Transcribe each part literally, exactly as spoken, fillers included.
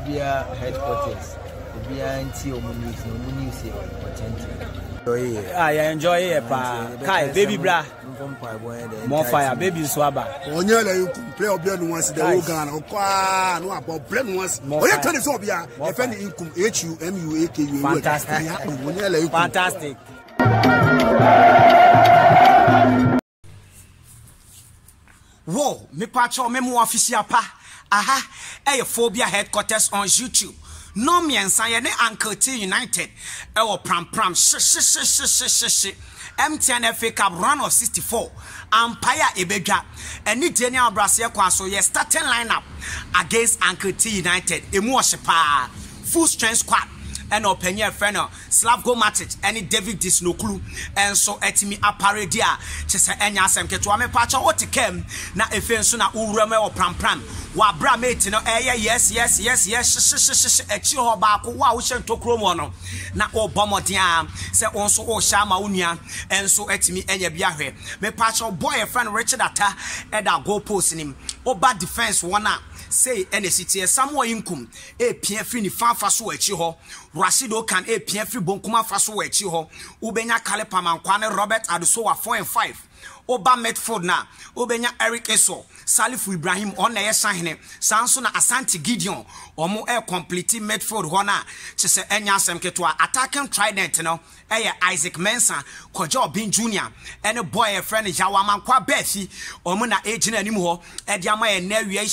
Phobia headquarters. Phobia anti omunis no munis authentic. I enjoy it, pa. Kai, baby bra. More fire, baby swabber. Only you can play up your once the organ or qua no about blend once. Oh, you tell us all, yeah. If any income H U M U A K U. Fantastic. Fantastic. Whoa, me pacho memo official pa. Aha, a Phobia headquarters on YouTube. No me and Sayane Uncle T United. Ewo pram pram sh sh sh sh sh sh. M T N F A Cup run of sixty-four. Empire Ebeja. And ni Daniel Brasia Kwaso ye starting lineup against Uncle T United. Emu pa full strength squad. And open your friend Slavko Matic and David Disnoklu and so etimi apparedia chese enya asem keto ame pacha oti kem na efenso na urame o pram pram wa bra mate no eh yes yes yes yes echi ho ba ko wa wo hye mo no na o bomodia se onso o sha ma unua enso etimi enya bia hwe me pacha boy friend Richard Atta eda goal post nim oba defense one a say N S T Samuel Inkum e pia free ni fanfa so achi ho Rasido can e pia free bonkuma fa so achi ho ubenya Kalepa Mankwane Robert Adusowa four and five Oba Medford na ubenya Eric Eso Salifu Ibrahim on na yesahene sanso na Asante Gideon omo e complete Medford hona chese enya asem ketwa attacking trident no eye Isaac Mensah Kojo Bin Junior ene boy e friend Yawa Mankwa Befi omo na age na anim ho e dia ma ye na wi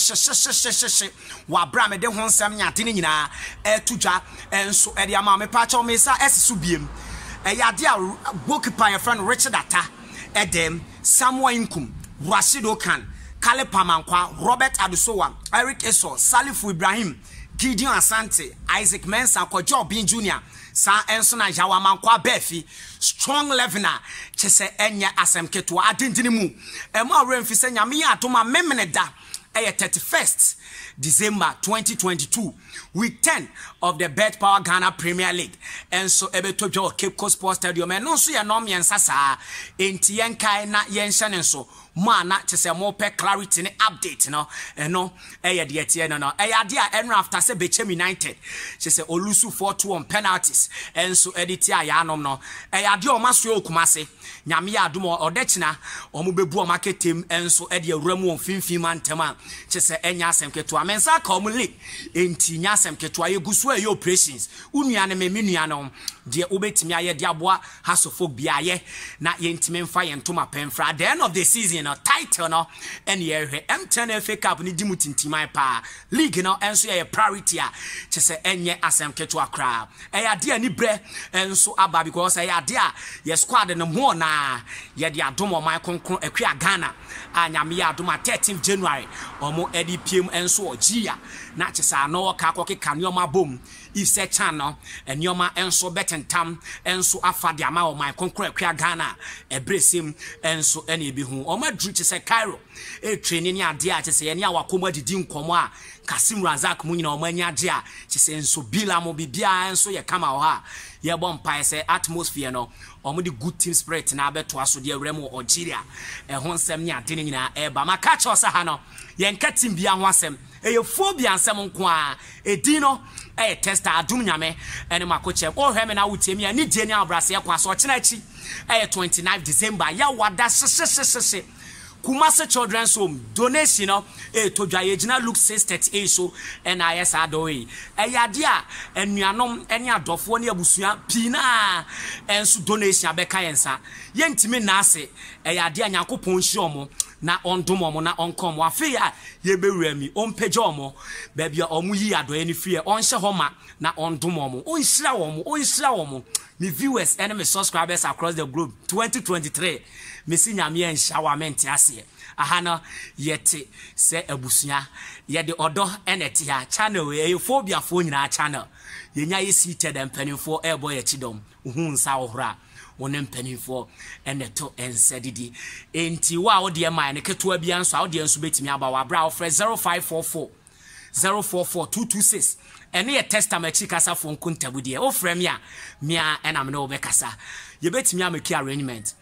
hye wa bra me de ho nsam nyate ni nyina e tudwa enso e dia ma me pa cha me sa esisu biem e ya dia goalkeeper e friend Richard Atta Edem Samuel Inkum Rasido Khan Kalepa Mankwa Robert Adusowa Eric Eso Salifu Ibrahim Gideon Asante Isaac Mensah Kojo Bin Junior Sa enso na Yawa Mankwa Befi strong leveler chese enya asem keto adindini mu e ma remfi se nyame atoma memene da e thirty-first December twenty twenty-two week ten of the Bet Power Ghana Premier League and so ebetojo Cape Coast Sports Stadium and no so ya no miensa sa enti yenkai na yenhye ne so ma na chese mo pe clarity ne update no eno eye de tie no no eye ade a enra after se Bechem United chese olusu four two on penalties and so edit ya ya anom no eye ade o maso okumase nyame ya adom odechina omo bebu o marketem and so ede awuramu on finfin man tema chese enya asem keto amensa ka omo league enti nya asem keto ayeguso aye operations unua ne me menua no de obetimi aye de aboa hasofo bia ye na yentime mfa yentoma penfra at the end of the season no title no and ye M T N F A Cup ni dimutintimai pa league no enso ye priority a chese enye asem keto akra e ya de ani bre enso aba because e ya de a ye squad no mo na ye de adom o man konkron akwa Ghana anyame ya adom thirteenth January omo edi piem enso ogia na chese ano ka akoke kanioma bom ise channel enioma enso betentam enso afade ama o man konkron akwa Ghana ebresem enso ene ebi hu o ma dru chese Cairo e training ni ade a chese ye ne awakoma didi nkomo a Kasim Razak mu nyina o manya ade a chese enso bila mo bibia enso ye kama o ha ye bompa se atmosphere no omo di good team spirit na abeto aso de awremo Algeria e ho nsem ni ade ni nyina e ba maka cha osa ha no ye nka team bia ho asem e ye phobia nsem nko a edi no e tester adum nyame ene makoche o hwe me na wutemi ani die ni abrase ye kwa so china chi e twenty-ninth December ya wada sesesesese Kumase Children's Home donation no e to dwa yegina look six thirty-eight so N I S adoe e yade a enuanom ene adofo ne abusua pina enso donation abeka yensa yentimi na ase e yade a Nyankopon hye omo na ondom omo na onkom afi a ye bewura mi ompeje omo ba bia omo yi adoe ni fie onhye homa na ondom omo onhyira omo onhyira omo me viewers and me subscribers across the globe twenty twenty-three me si nyame en shawament ase aha no yete se abusua ye de odo enete ha channel e phobia fo nyina channel ye nya ye seated empanifo e boy chidom hu nsa ohra wonem panifo eneto ensedidi enti wa wo de man ne keto bia nso a wo de nso betimi aba wa bra ofre zero five four four zero four four two two six ene ye testament kasa fo nkuntabu de ofre me a me a ena me no be kasa ye betimi ameki arrangement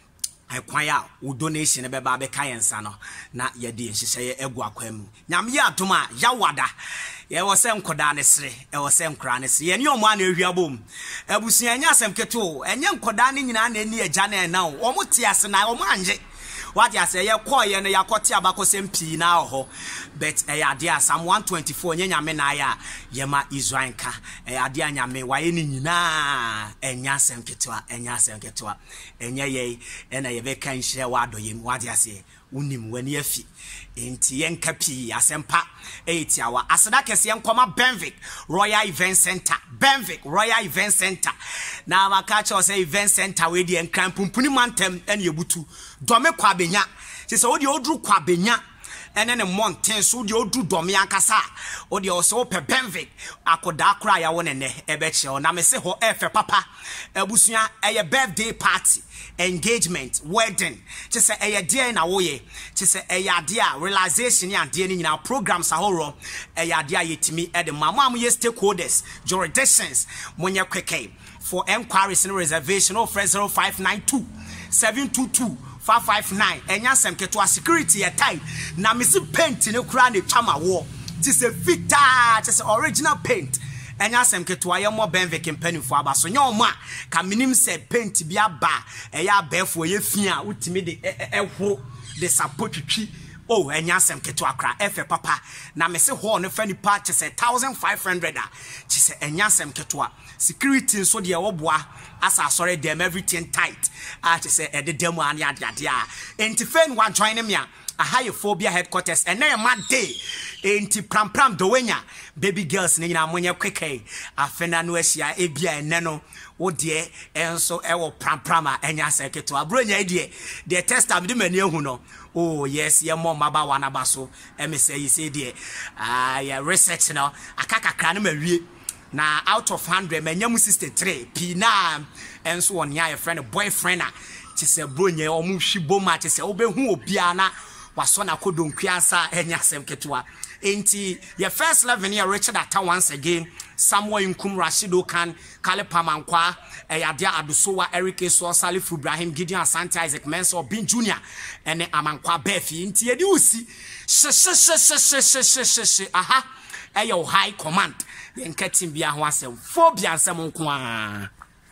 I kwaya wo donation e beba be kayensa no na ye de nhihye egu akwam nyame ya atoma ya wada ye wo se nkoda ne sere e wo se nkra ne sere ye ne omo ana ehwiabom abusua nya asem keto enye nkoda ne nyina na eni agya na na wo mo te ase na wo mo anje what ya say ye call ye no yakote abakosem pii na ho but e ya dia Psalm one twenty-four nya nyame na ya ye ma Israel ka e ya dia nyame waye ni nyina enya asem ketewa enya asem ketewa enya ye e na ye be kan hye wa adoyem what ya say unim wani afi enti yenka pii asempa eighty awa aseda kese yenkoma Benvic Royal Event Center Benvic Royal Event Center na makacha say event center we di enkran pumpuni mantem ene yebutu dome kwa benya se se odi odru kwa benya ene ne mountain so odi odru dome akasa odi o so pe Benvic akoda akra ya wona ne ebeche o na me se ho efe papa abusua eye birthday party engagement wedding to say a day na woye to say a dia realization ya dia ni nyina programs ahoro a dia yetimi e de mama am ye stakeholders jurisdictions monye kweke for enquiries and reservation of zero five nine two seven two two five five nine enya sem keto security e tie na misi paint ne kura ne chama wo to say fita to say original paint enya asem keto aye mo Benvic mpanifo abaso nya omo a ka minim se paint bi aba e ya abefo ye fi a utimi de ehwo de sapotwitwi oh enya asem keto akra efe papa na me se ho no fa ni pa che se fifteen hundred a che se enya asem keto a security so de woboa asa sorry them everything tight a che se e de demo an ya de a entifen one join me a Aha phobia headquarters and na ma day enti pram pram do wenya baby girls ni na monye kweke afena no ahia ebia ene no wo de enso e wo pram pram a enya seketo abronya de the test am de mani ehu no oh yes ye mo maba wana baso e me say you say de ah ya research no akakakra no mawie na out of one hundred manyam sixty-three p na enso won ya friend boyfriend a tise bronya omu hwibo ma tise obehu obia na waso na kodonkuansa enya sem ketua enti your first eleven year Richard Atta once again Samuel Nkum Rashido Khan Kale Pamankwa Eyadia Adusowa Eric So Salif Ibrahim Gideon Asante Isaac Menso Bin Junior ene Amankwa Befi enti yedi usi she she she she she she she she aha eyo high command yen ketim bia ho asem phobia asem nko a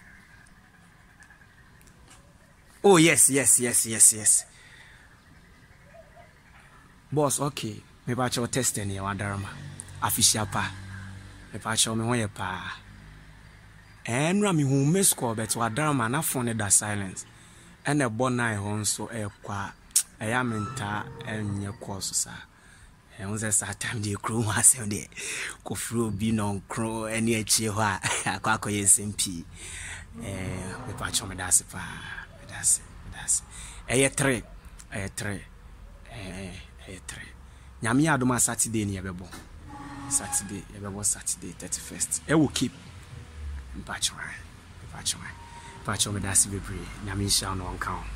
oh yes yes yes yes yes boss okay me ba cho test any wadarama official pa me pa cho me ho ye pa enra me hu me score bet wadarama na phone da silence and e bona ho nso e kwa e ya menta enye course sa e unze sa time de crew ha se de ko fro bi no crew eni achi ho a akwa akoye smp eh me pa cho me da se pa me da se me da se e ye three e three eh etre nyame adoma Saturday ni yebebo Saturday yebebo Saturday thirty-first e will keep mpachwa mpachwa mpachwa me dasi bebre nyame sha no nka